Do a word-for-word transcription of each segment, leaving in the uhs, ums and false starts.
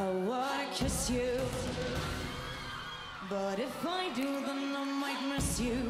wanna kiss you, but if I do, then I might miss you.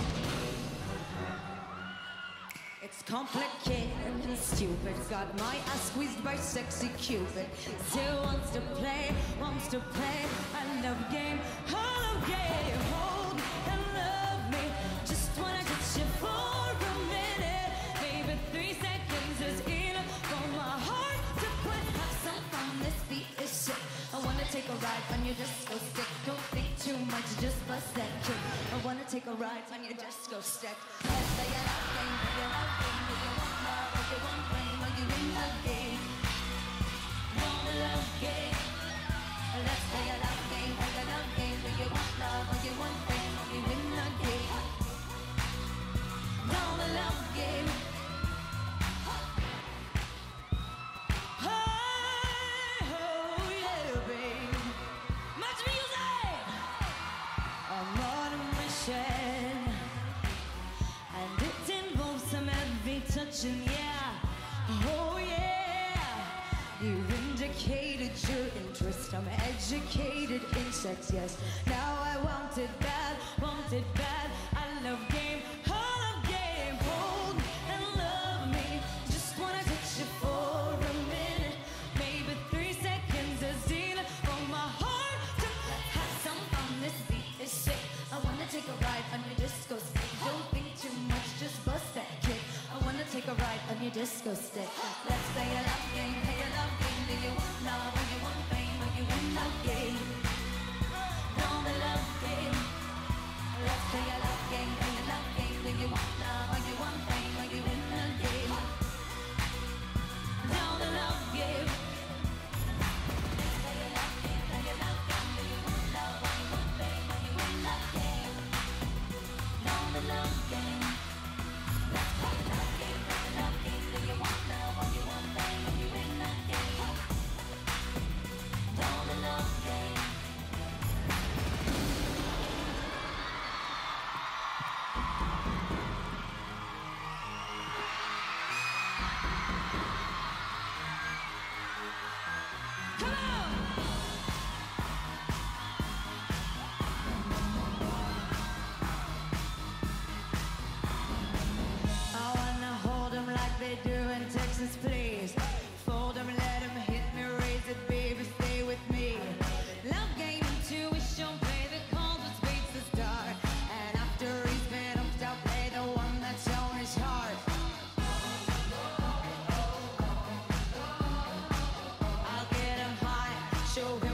It's complicated and stupid. Got my ass squeezed by sexy Cupid. Still wants to play, wants to play. I love game, I love game. Hold and love me. Just wanna touch you for a minute. Maybe three seconds is enough for my heart to put. Have some fun, this beat is sick. I wanna take a ride on your disco stick. Don't think too much, just bust that kick. I wanna take a ride on your disco stick. Let's say I love game, do you love game? Do you want love, or you want fame? Are you in the game? Want a love game? Let's play a love game, play a love game. Do you want love, or you want fame? Are you in the game? Want a love game? I'm on a mission, and it involves some heavy touching, yeah. Oh yeah, you indicated your interest. I'm educated in sex, yes. Now I want it bad, want it bad. I love game, I love game. Hold and love me. Just wanna touch you for a minute. Maybe three seconds is enough for my heart to have some fun. This beat is sick. I wanna take a ride on your disco stick. Don't think too much, just bust that kick. I wanna take a ride on your disco stick. Let's play a love game, play a love game. Do you want love, or you want fame? Are you in the game? Want a love game? Let's play a love game, play a love game. Do you want love, or you want fame? Are you in the game? Want a love game? Let's play a love game, play a love game. Do you want love, or you want fame? Are you in the game? Want a love game? Let's play a love game, play a love game. Do you want love, or you want fame? Are you in the game? Want a love game? They do in Texas, please. Fold them, let them hit me, raise it, baby, stay with me. Love game, intuition, play the cards with spades to start. And after he's been upped, I'll play the one that's on his heart. I'll get him high, show him